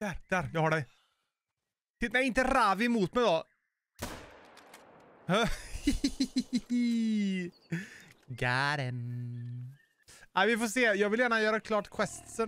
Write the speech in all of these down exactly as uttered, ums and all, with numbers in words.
Där, där, jag har dig. Titta, nej, inte Ravi mot mig då. Got him. Nej, vi får se. Jag vill gärna göra klart questsen.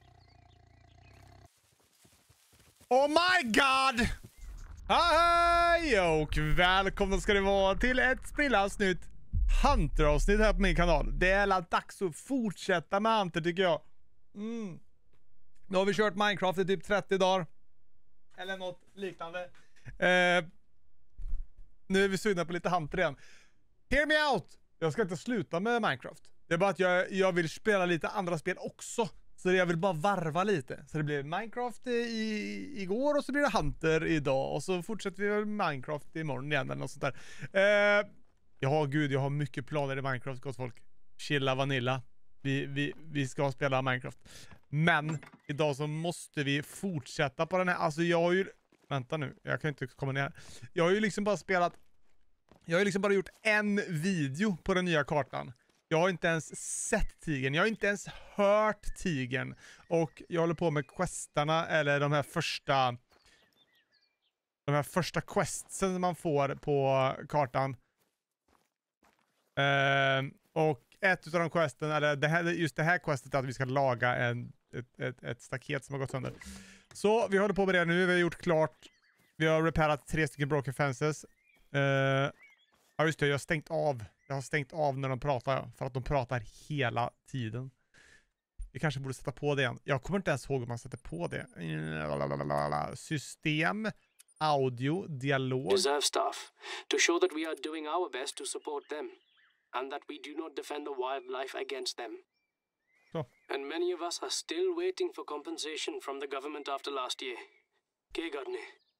Oh my god! Hej och välkomna ska det vara till ett sprillans nytt Hunter-avsnitt här på min kanal. Det är dags att fortsätta med Hunter tycker jag. Mm. Nu har vi kört Minecraft i typ trettio dagar. Eller något liknande. Eh, nu är vi sugna på lite Hunter igen. Hear me out! Jag ska inte sluta med Minecraft. Det är bara att jag, jag vill spela lite andra spel också. Så jag vill bara varva lite. Så det blir Minecraft i, igår och så blir det Hunter idag. Och så fortsätter vi med Minecraft imorgon igen eller något sånt där. Eh, ja, gud, jag har mycket planer i Minecraft, gott folk. Chilla vanilla. Vi, vi, vi ska spela Minecraft. Men idag så måste vi fortsätta på den här. Alltså jag har ju... Vänta nu, jag kan inte komma ner. Jag har ju liksom bara spelat... Jag har ju liksom bara gjort en video på den nya kartan. Jag har inte ens sett tigern. Jag har inte ens hört tigern. Och jag håller på med questarna, eller de här första... De här första questsen man får på kartan. Uh, och ett av de questen, eller det här, just det här questet är att vi ska laga en, ett, ett, ett staket som har gått sönder. Så vi håller på med det nu. Vi har gjort klart. Vi har reparat tre stycken broken fences. Uh, ja just det, jag har stängt av. Jag har stängt av när de pratar. För att de pratar hela tiden. Vi kanske borde sätta på det igen. Jag kommer inte ens ihåg om man sätter på det. System, audio, dialog. Reserve staff. To show that we are doing our best to support them. And that we do not defend the wildlife against them. Så. And many of us are still waiting for compensation from the government after last year. Okay, Gardner.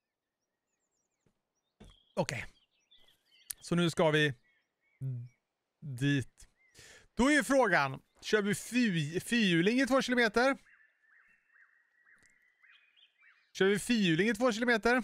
Okej. Okay. Så nu ska vi dit. Då är frågan, kör vi fy, fyrhjuling i två kilometer? Kör vi fyrhjuling i två kilometer?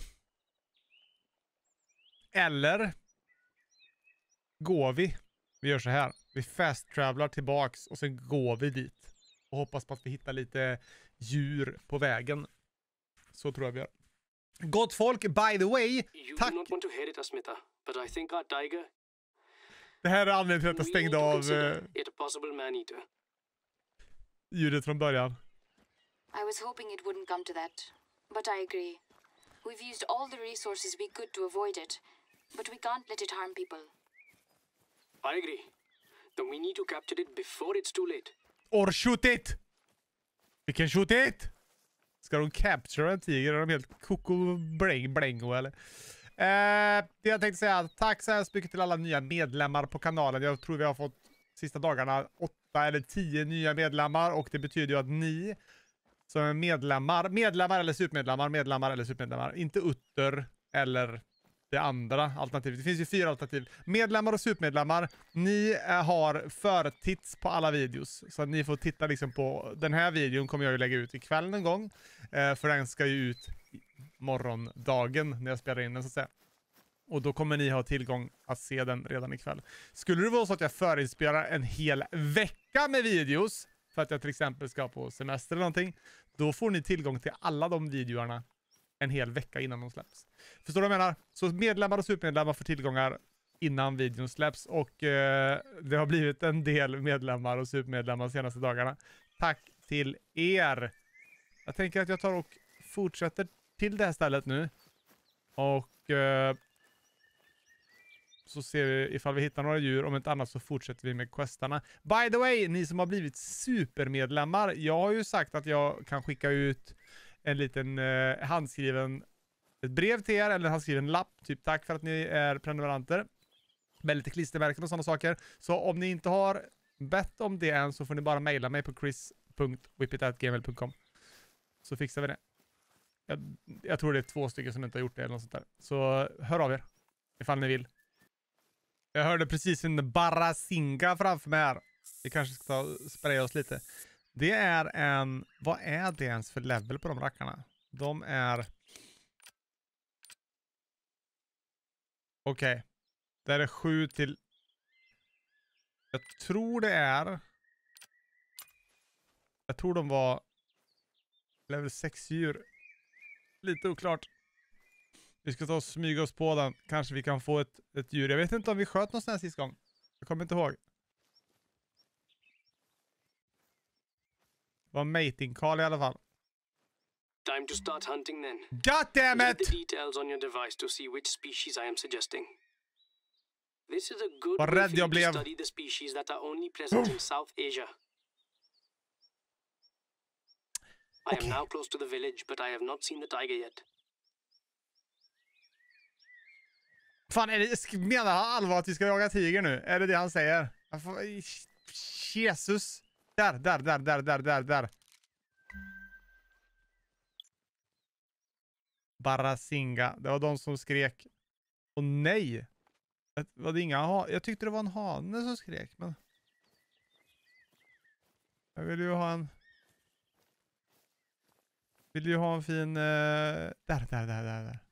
Eller går vi? Vi gör så här. Vi fast travelar tillbaks och sen går vi dit. Och hoppas på att vi hittar lite djur på vägen. Så tror jag vi gör. Gott folk, by the way. You tack. do not want to hear it, Asmita, but I think our tiger... Det här är anledningen till att jag stängde av uh, it a possible man-eater. ljudet från början. I was hoping it wouldn't come to that, but I agree. We've used all the resources we could to avoid it, but we can't let it harm people. I agree. Then we need to capture it before it's too late. Or shoot it! We can shoot it! Ska de capture en tiger? Är de helt koko bläng blängo eller? Eh, det jag tänkte säga, tack så hemskt mycket till alla nya medlemmar på kanalen. Jag tror vi har fått sista dagarna åtta eller tio nya medlemmar. Och det betyder ju att ni som är medlemmar, medlemmar eller supermedlemmar, medlemmar eller supermedlemmar, inte utter eller det andra alternativet. Det finns ju fyra alternativ. Medlemmar och supermedlemmar, ni äh, har förtits på alla videos. Så ni får titta liksom på, den här videon kommer jag ju lägga ut ikväll någon gång. Eh, för den ska ju ut morgondagen när jag spelar in den så att säga. Och då kommer ni ha tillgång att se den redan ikväll. Skulle det vara så att jag förinspelar en hel vecka med videos, för att jag till exempel ska på semester eller någonting, då får ni tillgång till alla de videorna en hel vecka innan de släpps. Förstår du vad jag menar? Så medlemmar och supermedlemmar får tillgångar innan videon släpps. Och eh, det har blivit en del medlemmar och supermedlemmar de senaste dagarna. Tack till er! Jag tänker att jag tar och fortsätter till det här stället nu. Och eh, så ser vi ifall vi hittar några djur. Om inte annat så fortsätter vi med questarna. By the way, ni som har blivit supermedlemmar. Jag har ju sagt att jag kan skicka ut en liten eh, handskriven ett brev till er, eller en handskriven lapp. Typ tack för att ni är prenumeranter. Med lite klistermärken och sådana saker. Så om ni inte har bett om det än så får ni bara mejla mig på chris punkt whippit at gmail punkt com. Så fixar vi det. Jag, jag tror det är två stycken som inte har gjort det eller något sånt där. Så hör av er ifall ni vill. Jag hörde precis en Barasinga framför mig här. Vi kanske ska ta och spraya oss lite. Det är en... Vad är det ens för level på de rackarna? De är... Okej. Okay. Där är sju till... Jag tror det är... Jag tror de var... Level sex djur. Lite oklart. Vi ska ta och smyga oss på den. Kanske vi kan få ett, ett djur. Jag vet inte om vi sköt någon sån här sist gång. Jag kommer inte ihåg. Det var mating call i alla fall. Time to start hunting then. God damn Read it! the details on your device to see which species I am suggesting. This is a good Vad way rädd for jag you to blev. study the species that are only present in South Asia. I Okay. am now close to the village, but I have not seen the tiger yet. Fan, är det, menar han allvar att vi ska jaga tiger nu? Är det det han säger? Jag får, Jesus. Där, där, där, där, där, där, där. Barasinga. Det var de som skrek. Och nej. Det var det inga ha jag tyckte det var en hane som skrek, men jag vill ju ha en vill ju ha en fin uh... där, där, där, där, där.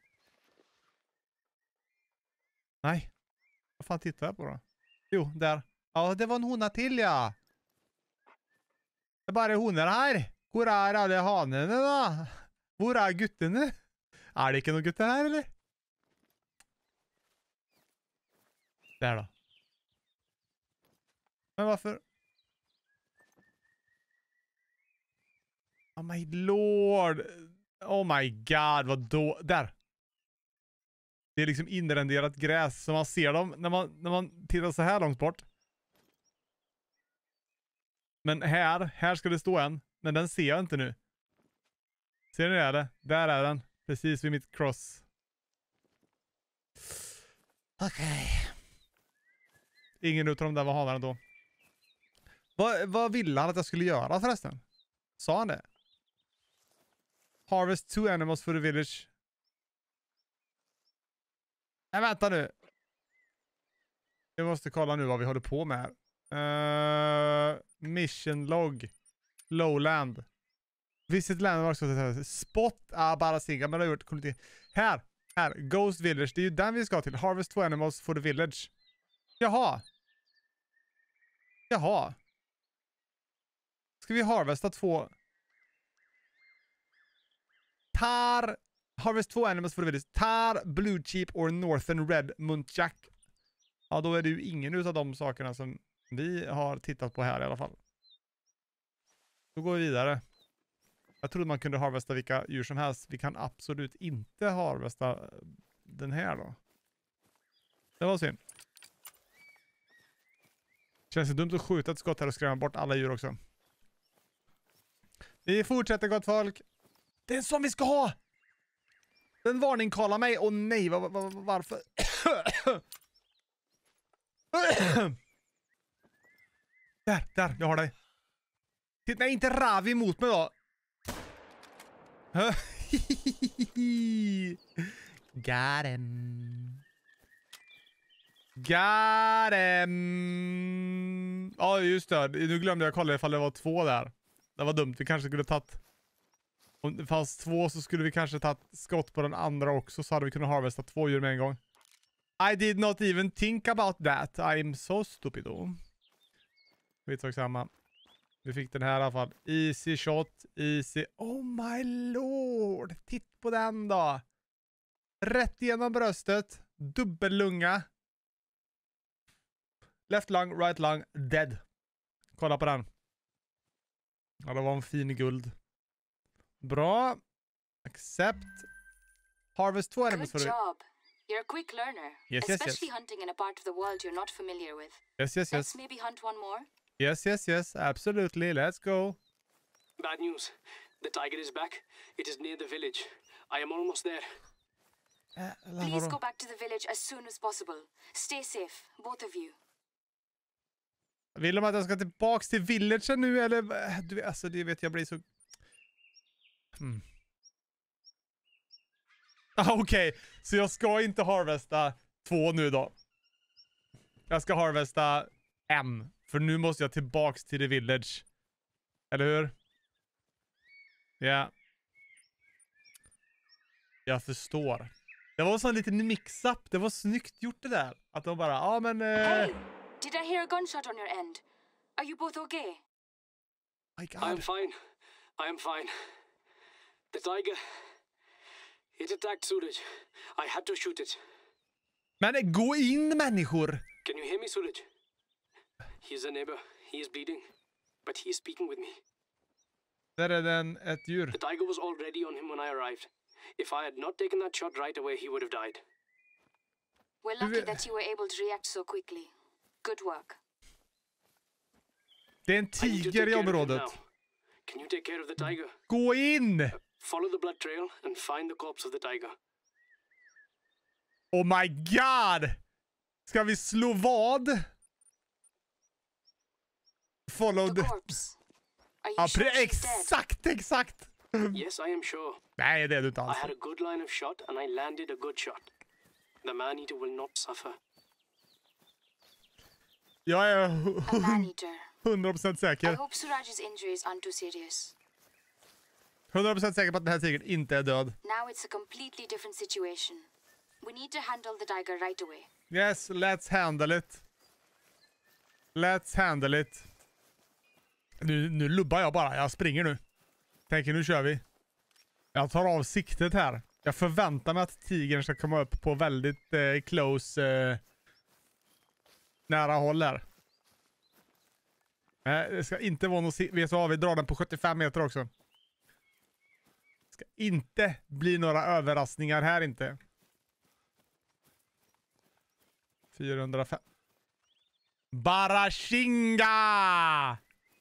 Nej. Vad fan tittar jag på då? Jo, där. Ja, det var en hona till, ja. Det är bara honor här. Hvor är alla hanene då? Hvor är guttene? Är det inte någon gutter här, eller? Där då. Men varför? Oh my lord. Oh my god, vad då? Där. Det är liksom inrenderat gräs så man ser dem när man, när man tittar så här långt bort. Men här, här ska det stå en. Men den ser jag inte nu. Ser ni det? Där är den. Precis vid mitt cross. Okej. Okay. Ingen utav de där var hanarna då. Vad, vad ville han att jag skulle göra förresten? Sa han det? Harvest two animals for the village. Nej, vänta nu. Jag måste kolla nu vad vi håller på med här. Uh, mission log. Lowland. Visit landmark. Spot är bara singa. Men det har gjort. Här. Här. Ghost Village. Det är ju den vi ska till. Harvest two animals for the village. Jaha. Jaha. Ska vi harvesta två? Tar. Harvest two animals for the village. Tar, Blue Cheap or Northern Red Muntjac. Ja, då är det ju ingen utav de sakerna som vi har tittat på här i alla fall. Då går vi vidare. Jag trodde man kunde harvesta vilka djur som helst. Vi kan absolut inte harvesta den här då. Det var synd. Känns det dumt att skjuta ett skott här och skrämma bort alla djur också. Vi fortsätter, gott folk. Det är en sån vi ska ha! Den varning kallar mig. Åh nej, var, var, var, varför? Där, där, jag har dig. Titta, nej, inte Ravi mot mig då. Got him. Got him. Ja, just det. Nu glömde jag kolla ifall det var två där. Det var dumt. Vi kanske skulle tagit... Om det fanns två så skulle vi kanske tagit skott på den andra också. Så hade vi kunnat harvesta två djur med en gång. I did not even think about that. I'm so stupid. Skitsamma. Vi fick den här i alla fall. Easy shot. Easy. Oh my lord. Titt på den då. Rätt igenom bröstet. Dubbellunga. Left lung, right lung. Dead. Kolla på den. Ja, det var en fin guld. Bra. Accept. Harvest two animals. Good job. You're a quick learner. Yes, yes, especially yes. hunting in a part of the world you're not familiar with. Yes, yes, yes. Let's maybe hunt one more. Yes, yes, yes. Absolutely. Let's go. Bad news. The tiger is back. It is near the village. I am almost there. Äh, Please go back to the village as soon as possible. Stay safe, both of you. Vill de att jag ska tillbaks till villagen nu eller? Du vet, alltså det vet jag blir så... Hmm. Ah, okej, okay. Så jag ska inte harvesta två nu då. Jag ska harvesta en. För nu måste jag tillbaks till the village. Eller hur? Ja. Yeah. Jag förstår. Det var en sån liten mix-up. Det var snyggt gjort det där. Att de bara, ja ah, men... Eh... Hey! Did I hear a gunshot on your end? Are you both okay? My God. I am fine. I am fine. The tiger... It attacked Suraj. I had to shoot it. Men gå in, människor! Can you hear me, Suraj? He's a neighbor. He is bleeding. But he is speaking with me. Där är den ett djur. The tiger was already on him when I arrived. If I had not taken that shot right away, he would have died. We're lucky that you were able to react so quickly. Good work. Det är en I need to tiger take i care of him området. now. Can you take care of the tiger? Gå in! Follow the blood trail and find the corpse of the tiger. Oh my god! Ska vi slå vad? Follow The the... corpse. Are you Ja, sure pre- she's dead? exakt, exakt! Yes, I am sure. Nej, det är du inte I alls. had a good line of shot and I landed a good shot. The man-eater will not suffer. Jag är A man-eater. hundra procent I säker. hope Suraj's injuries aren't too serious. hundra procent säker på att den här tigern inte är död. Now it's a completely different situation. We need to handle the tiger right away. Yes, let's handle it. Let's handle it. Nu, nu lubbar jag bara. Jag springer nu. Tänker nu kör vi. Jag tar av siktet här. Jag förväntar mig att tigern ska komma upp på väldigt eh, close eh, nära håll här. Nej, det ska inte vara något... Vet du vad? Vi drar den på sjuttiofem meter också. Det ska inte bli några överraskningar här inte. fyrahundrafem. Barashinga!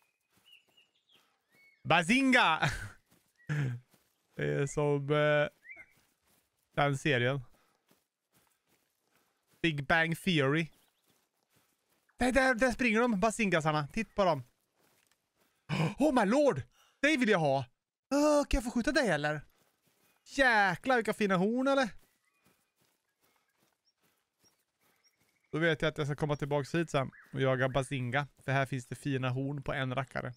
Bazinga! Det är som eh, den serien. Big Bang Theory. Nej, där, där springer de, bazingasarna. Titt på dem. Oh my lord! Det vill jag ha. Oh, kan jag få skjuta dig eller? Jäklar, vilka fina horn eller? Då vet jag att jag ska komma tillbaka hit sen och jaga bazinga. För här finns det fina horn på en rackare.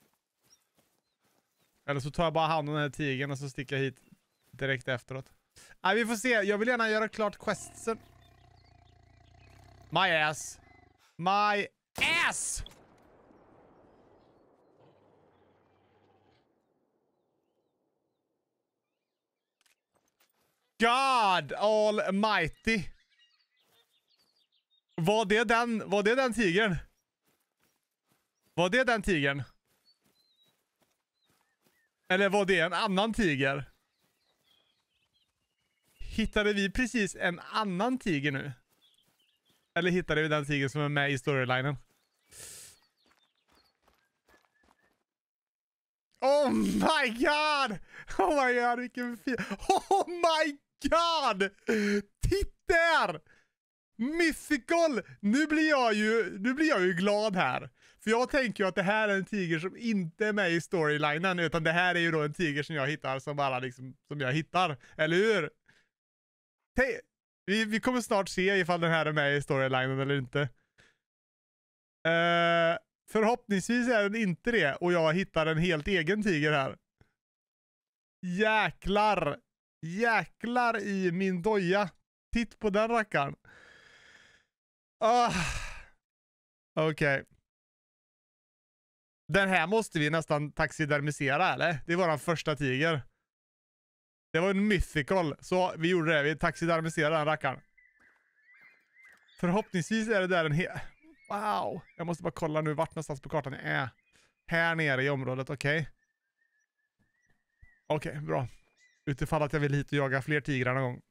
Eller så tar jag bara hand om den här tigern och så sticker jag hit direkt efteråt. Nej, vi får se. Jag vill gärna göra klart questsen. My ass. My ass! God almighty. Var det den, var det den tigern? Var det den tigern? Eller var det en annan tiger? Hittade vi precis en annan tiger nu? Eller hittade vi den tiger som är med i storylinen? Oh my god! Oh my god, vilken fin... Oh my god! Titta där! Mythical! Nu blir jag ju, nu blir jag ju glad här. För jag tänker ju att det här är en tiger som inte är med i storylinen, utan det här är ju då en tiger som jag hittar som bara liksom, som jag hittar. Eller hur? Te- vi, vi kommer snart se ifall den här är med i storylinen eller inte. Uh, förhoppningsvis är den inte det och jag hittar en helt egen tiger här. Jäklar! Jäklar i min doja. Titt på den rackaren. Ah. Okej. Okay. Den här måste vi nästan taxidermisera, eller? Det var den första tiger. Det var en mythical. Så vi gjorde det. Vi taxidermiserade den rackaren. Förhoppningsvis är det där en hel... Wow. Jag måste bara kolla nu vart någonstans på kartan jag är. Här nere i området, okej. Okay. Okej, okay, bra. Utifall att jag vill hit och jaga fler tigrar någon gång.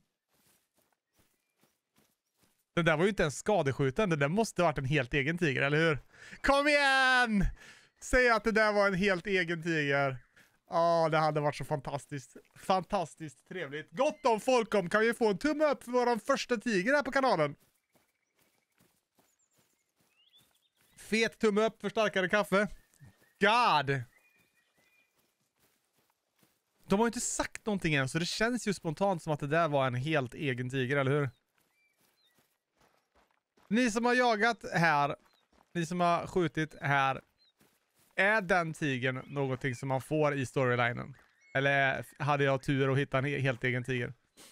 Den där var ju inte ens skadeskjuten. Det där måste ha varit en helt egen tiger, eller hur? Kom igen! Säg att det där var en helt egen tiger. Ja, oh, det hade varit så fantastiskt. Fantastiskt trevligt. Gott om folk om. Kan vi få en tumme upp för vår första tiger här på kanalen? Fet tumme upp för starkare kaffe. God! De har ju inte sagt någonting än, så det känns ju spontant som att det där var en helt egen tiger, eller hur? Ni som har jagat här, ni som har skjutit här, är den tigern någonting som man får i storylinen? Eller hade jag tur att hitta en helt egen tiger?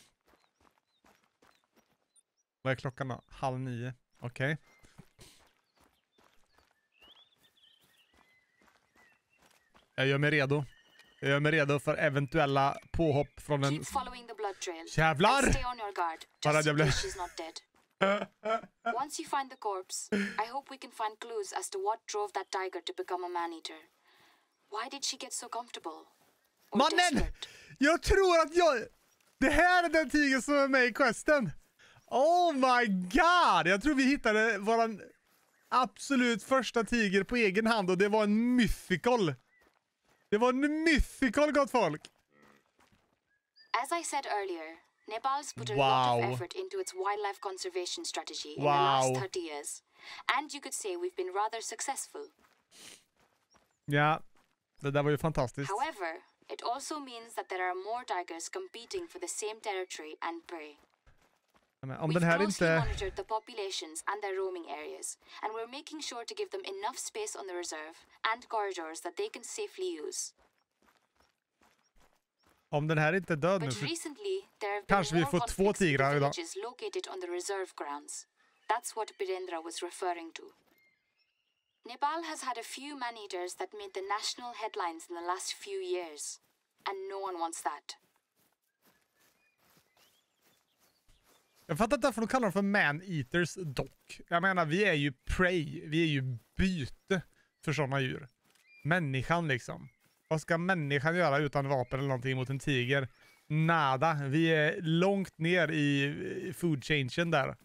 Vad är klockan då? Halv nio. Okej. Okay. Jag gör mig redo. Jag gör mig redo för eventuella påhopp från en... Keep following the blood trail. Jävlar! And stay on your guard, Bara just jag in blev- case she's not dead. Once you find the corpse, I hope we can find clues as to what drove that tiger to become a man-eater. Why did she get so comfortable? Or Mannen! desperate? Jag tror att jag... Det här är den tigern som är med i questen. Oh my god! Jag tror vi hittade våran absolut första tiger på egen hand och det var en mythical. Det var en mythical, gott folk. As I said earlier, Nepal's put a Wow. lot of effort into its wildlife conservation strategy in Wow. the last thirty years. And you could say we've been rather successful. Ja, det där var ju fantastiskt. However, it also means that there are more tigers competing for the same territory and prey. Men om We've den här closely inte... monitored the populations and their roaming areas, and we're making sure to give them enough space on the reserve and corridors that they can safely use. Om den här inte är död nu... But För... recently, there have been Kanske vi more får två conflicts in the tigrar idag. villages located on the reserve grounds. That's what Birendra was referring to. Nepal has had a few man-eaters that made the national headlines in the last few years, and no one wants that. Jag fattar inte varför de kallar dem för man-eaters dock. Jag menar, vi är ju prey. Vi är ju byte för sådana djur. Människan liksom. Vad ska människan göra utan vapen eller någonting mot en tiger? Nada. Vi är långt ner i food changen där.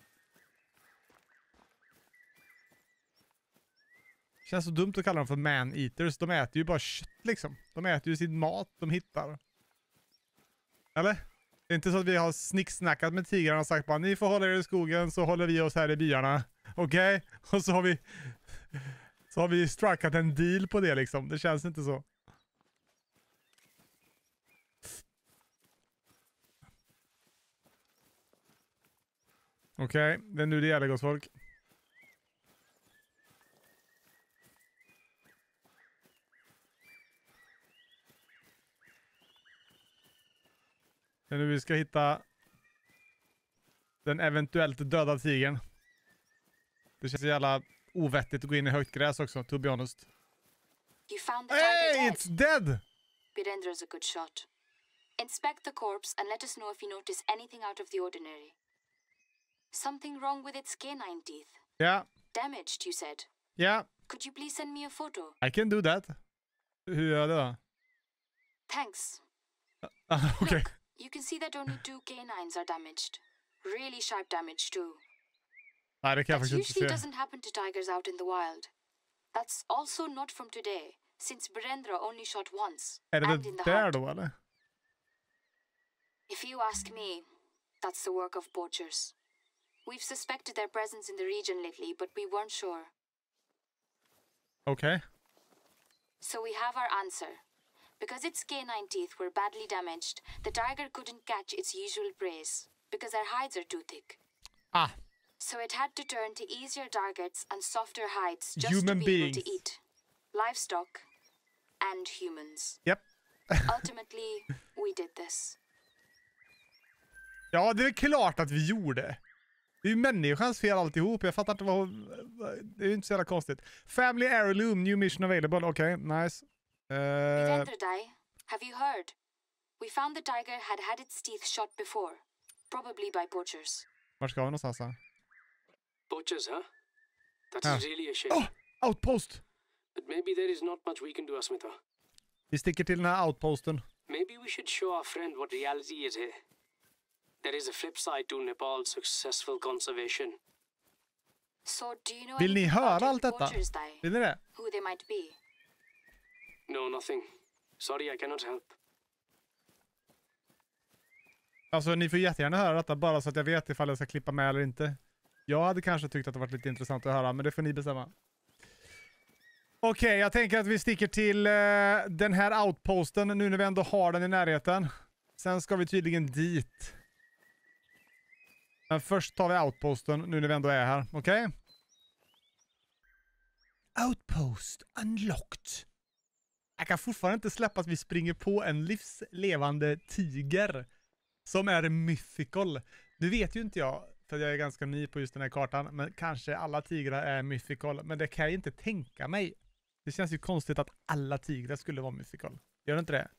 Känns så dumt att kalla dem för man-eaters. De äter ju bara kött liksom. De äter ju sin mat de hittar. Eller? Det är inte så att vi har snicksnackat med tigrarna och sagt bara ni får hålla er i skogen så håller vi oss här i byarna. Okej? Okay? Och så har vi så har vi strikat en deal på det liksom. Det känns inte så. Okej, okay, det är nu det gäller gott folk. Det är nu vi ska hitta den eventuellt döda tigern. Det känns jävla ovettigt att gå in i högt gräs också, to be honest. You found the Hey, tiger it's dead. dead! Birendra's a good shot. Inspect the corpse and let us know if you notice anything out of the ordinary. Something wrong with its canine teeth. Yeah, Damaged, you said. yeah, Could you please send me a photo? I can do that. Hur gör jag det då? Thanks. Ah, okej. Look, you can see that only two canines are damaged. Really sharp damage too. Nej, det kan jag That faktiskt usually inte se. doesn't happen to tigers out in the wild. That's also not from today, since Birendra only shot once, Är det and in det the där heart. då eller? If you ask me, that's the work of poachers. We've suspected their presence in the region lately, but we weren't sure. Okej. So we have our answer. Because its canine teeth were badly damaged, the tiger couldn't catch its usual prey, because their hides are too thick. Ah, So it had to turn to easier targets and softer hides just Human to be able beings. to eat. Livestock and humans. japp. Ultimately, we did this. Ja, det är klart att vi gjorde. Det är ju människans fel alltihop. Jag fattar inte vad... Det är ju inte så jävla konstigt. Family heirloom, new mission available. Okej, okay, nice. Uh, Birendradai, have you heard? We found the tiger had had its teeth shot before. Probably by poachers. var ska vi någonstans här? Poachers, huh? That Ah. is really a shame. Oh, outpost! But maybe there is not much we can do, Asmita. Vi sticker till den här outposten. Maybe we should show our friend what reality is here. There is a flip side to Nepal's successful conservation. So do you know Vill ni anything about höra any allt detta? poachers, Dai? Vill ni det? Who they might be? No, nothing. Sorry, I cannot help. Alltså, ni får jättegärna höra detta bara så att jag vet ifall jag ska klippa med eller inte. Jag hade kanske tyckt att det varit lite intressant att höra, men det får ni bestämma. Okej, okay, jag tänker att vi sticker till uh, den här outposten nu när vi ändå har den i närheten. Sen ska vi tydligen dit. Men först tar vi outposten nu när vi ändå är här, okej? Okay? Outpost unlocked. Jag kan fortfarande inte släppa att vi springer på en livslevande tiger som är mythical. Nu vet ju inte jag, för jag är ganska ny på just den här kartan, men kanske alla tigrar är mythical. Men det kan jag inte tänka mig. Det känns ju konstigt att alla tigrar skulle vara mythical. Gör det inte det?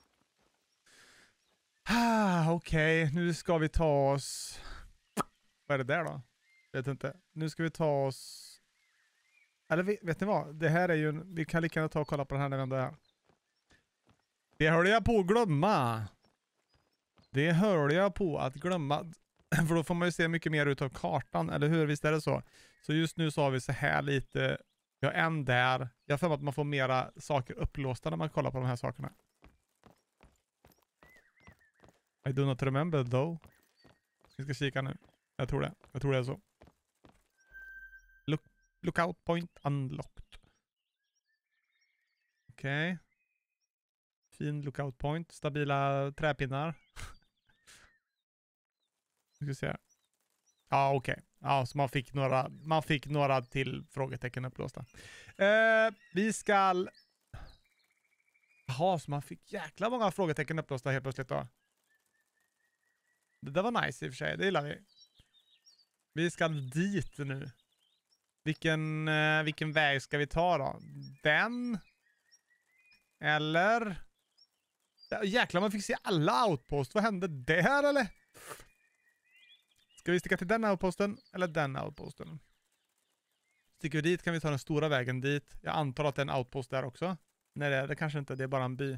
Ah, okej, okay. Nu ska vi ta oss... Vad är det där då? Vet inte. Nu ska vi ta oss... Eller vet, vet ni vad? Det här är ju... En... Vi kan lika gärna ta och kolla på den här när vi ändå är här. Det höll jag på att glömma. Det höll jag på att glömma. För då får man ju se mycket mer ut av kartan. Eller hur? Visst är det så? Så just nu så har vi så här lite... Vi har en där. Jag har för mig att man får mera saker upplåsta när man kollar på de här sakerna. I do not remember though. Vi ska kika nu. Jag tror det. Jag tror det är så. Look, lookout point unlocked. Okej. Okay. Fin lookout point. Stabila träpinnar. Vi ska se. Ja, okej. Okay. Ja, så man fick några man fick några till frågetecken upplåsta. Eh, vi ska... Jaha, så man fick jäkla många frågetecken upplåsta helt plötsligt då. Det där var nice i och för sig. Det gillar vi. Vi ska dit nu. Vilken, eh, vilken väg ska vi ta då? Den? Eller? Ja, jäklar, man fick se alla outpost. Vad hände där eller? Ska vi sticka till den outposten eller den outposten? Sticker vi dit kan vi ta den stora vägen dit. Jag antar att det är en outpost där också. Nej, det är det kanske inte. Det är bara en by.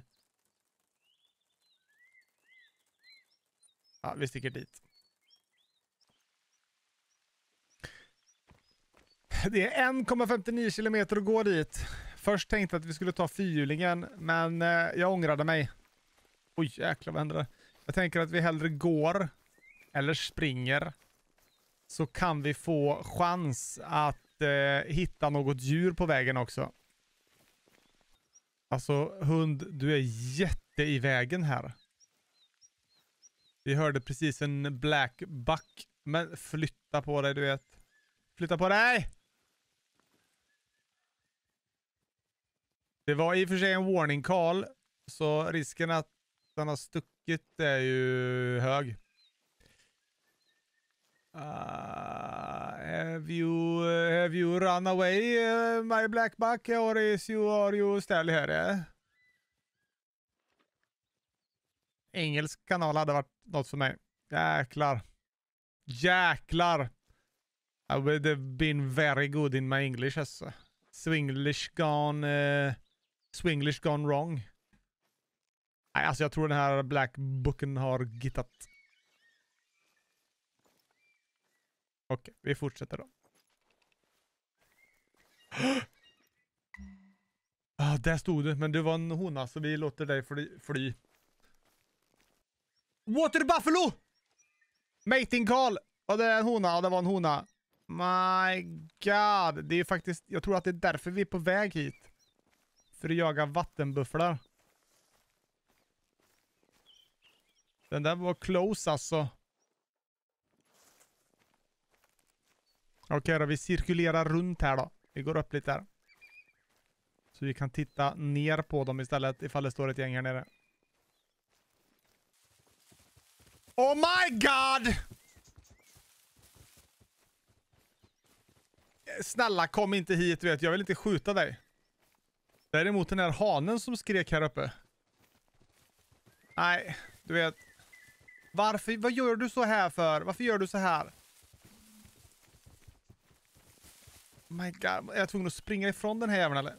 Ja, vi sticker dit. Det är en komma femtionio kilometer att gå dit. Först tänkte jag att vi skulle ta fyrhjulingen, men eh, jag ångrade mig. Oj, jäklar, vad händer det? Jag tänker att vi hellre går eller springer. Så kan vi få chans att eh, hitta något djur på vägen också. Alltså, hund, du är jätte i vägen här. Vi hörde precis en black buck. Men flytta på dig, du vet. Flytta på dig! Det var i och för sig en warning call. Så risken att den har stuckit är ju hög. Uh, have you have you run away, uh, my black buck, or is you are you still here? Engelsk kanal hade varit något för mig. Jäklar. Jäklar. I would have been very good in my English alltså. Swinglish gone uh, Swinglish gone wrong. Nej, alltså jag tror den här black booken har gittat. Okej, vi fortsätter då. Ah, där stod det, men det var en hona så vi låter dig fly. fly. Water buffalo! Mating call! Och det är en hona, och det var en hona. My god, det är faktiskt, jag tror att det är därför vi är på väg hit. För att jaga vattenbufflar. Den där var close alltså. Okej okay, då, vi cirkulerar runt här då. Vi går upp lite här. Så vi kan titta ner på dem istället ifall det står ett gäng här nere. Oh my god! Snälla, kom inte hit, vet. Jag vill inte skjuta dig. Däremot den här hanen som skrek här uppe. Nej, du vet. Varför, vad gör du så här för? Varför gör du så här? Oh my god, är jag tvungen att springa ifrån den här jäveln eller?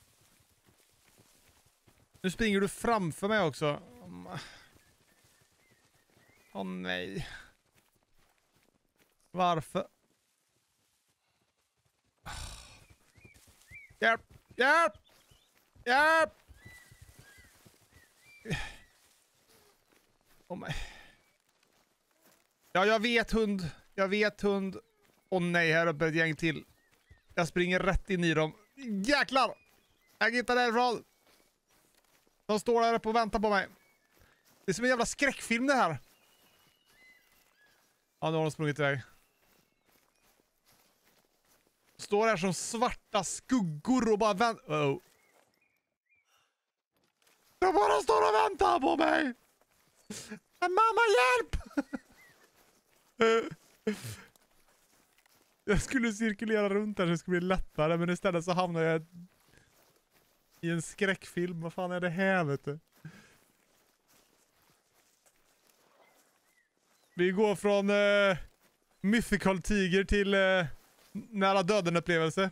Nu springer du framför mig också. Åh oh, nej. Varför? Hjälp! Hjälp! Hjälp! Oh my. Ja, jag vet hund. Jag vet hund. Åh oh, nej, här uppe ett gäng till. Jag springer rätt in i dem. Jäklar! Jag hittar därifrån. De står där uppe och väntar på mig. Det är som en jävla skräckfilm det här. Ja, nu har de sprungit iväg. Står här som svarta skuggor och bara väntar. Oh. De bara står och väntar på mig. Mamma, hjälp! Jag skulle cirkulera runt där så det skulle bli lättare, men istället så hamnar jag i en skräckfilm. Vad fan är det här, vet du? Vi går från uh, mythical tiger till uh, nära döden upplevelse.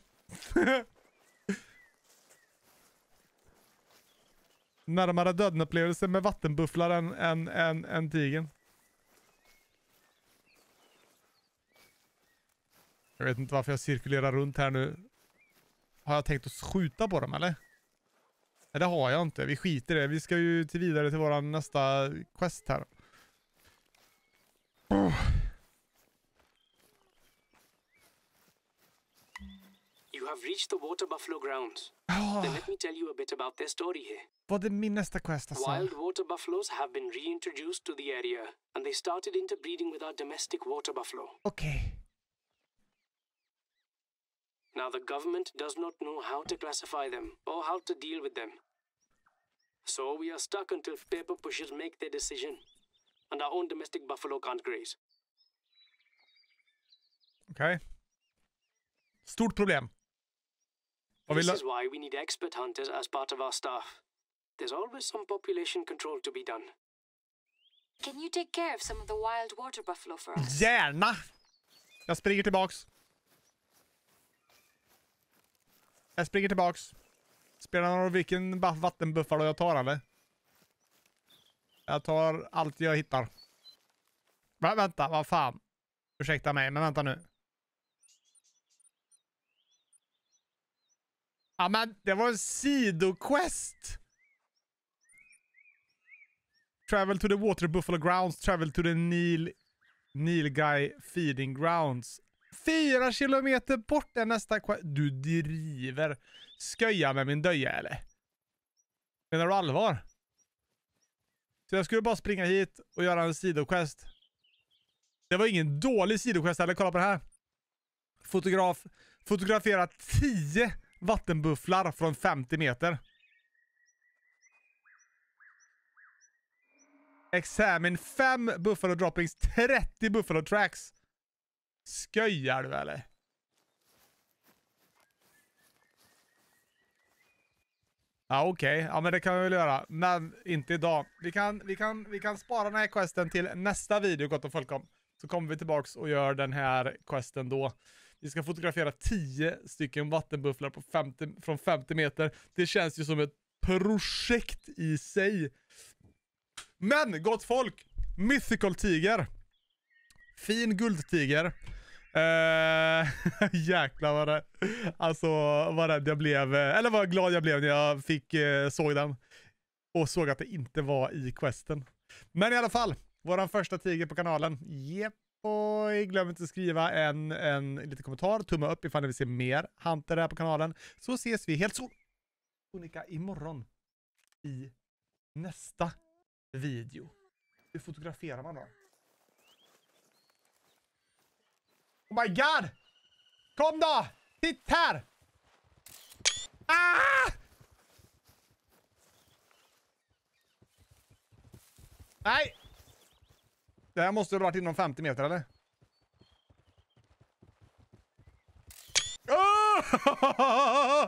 Närmare döden upplevelse med vattenbufflar än, än, än, än tigen. Jag vet inte varför jag cirkulerar runt här nu. Har jag tänkt att skjuta på dem eller? Nej, det har jag inte. Vi skiter i det. Vi ska ju till vidare till våran nästa quest här. Oh. You have reached the water buffalo grounds. Oh. Then let me tell you a bit about their story here. Vad är min nästa quest alltså? Wild water buffaloes have been reintroduced to the area, and they started interbreeding with our domestic water buffalo. Okej. Okay. Now the government does not know how to classify them or how to deal with them. So we are stuck until paper pushers make their decision, and our own domestic buffalo can't graze. Okej. Okay. Stort problem. This is why we need expert hunters as part of our staff. There's always some population control to be done. Can you take care of some of the wild water buffalo for us? Gärna! Jag springer tillbaks. Jag springer tillbaks. Spelar någon roll vilken vattenbuffalo jag tar eller? Jag tar allt jag hittar. Va, vänta, vad fan. Ursäkta mig, men vänta nu. Ja men det var en sidoquest. Travel to the water buffalo grounds. Travel to the Nil Nilgai feeding grounds. Fyra kilometer bort är nästa quest. Du driver. Sköja med min döja eller? Menar du allvar? Så jag skulle bara springa hit och göra en sidoquest. Det var ingen dålig sidoquest eller kolla på det här. Fotograf fotografera tio vattenbufflar från femtio meter. Examine fem buffalo droppings, trettio buffalo tracks. Sköjar du eller? Ja okej, okay. Ja men det kan vi väl göra. Men inte idag. Vi kan, vi kan, vi kan spara den här questen till nästa video gott och folkom. Så kommer vi tillbaks och gör den här questen då. Vi ska fotografera tio stycken vattenbufflar på femtio, från femtio meter. Det känns ju som ett projekt i sig. Men gott folk, mythical tiger. Fin guldtiger. Uh, jäklar vad det. Alltså vad rädd jag blev. Eller vad glad jag blev när jag fick uh, såg den. Och såg att det inte var i questen. Men i alla fall, våran första tiger på kanalen. Yep. Och glöm inte att skriva en, en liten kommentar. Tumma upp ifall ni vill se mer Hunter här på kanalen. Så ses vi helt så unika imorgon i nästa video. Hur fotograferar man då? Oh my god! Kom då! Titt här! Ah! Nej! Det här måste ha varit inom femtio meter, eller? Oh!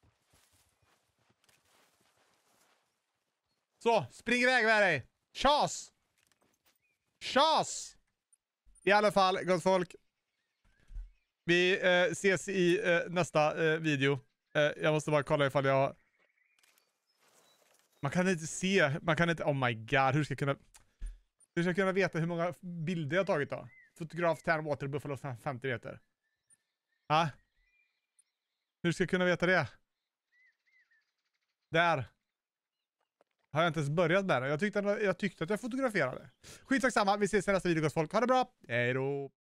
Så, spring iväg med dig! Tjas! Tjas! I alla fall, gott folk. Vi eh, ses i eh, nästa eh, video. Eh, jag måste bara kolla ifall jag... Man kan inte se, man kan inte... Oh my god, hur ska jag kunna... Hur ska jag kunna veta hur många bilder jag har tagit då? Fotograf, Tan Water, Buffalo femtio meter. Ja. Hur ska jag kunna veta det? Där. Har jag inte ens börjat med det. Jag tyckte, jag tyckte att jag fotograferade. Skitsamma, vi ses i nästa video gott folk. Ha det bra. Hej då.